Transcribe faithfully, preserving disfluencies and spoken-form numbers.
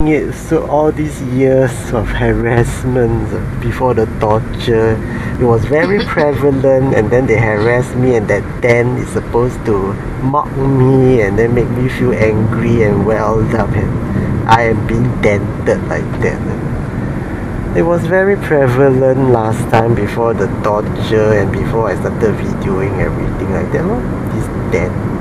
doing it so all these years of harassment before the torture, it was very prevalent, and then they harassed me, and that tent is supposed to mock me and then make me feel angry and welled up, and I am being dented like that. It was very prevalent last time before the torture and before I started videoing everything like that. This dent.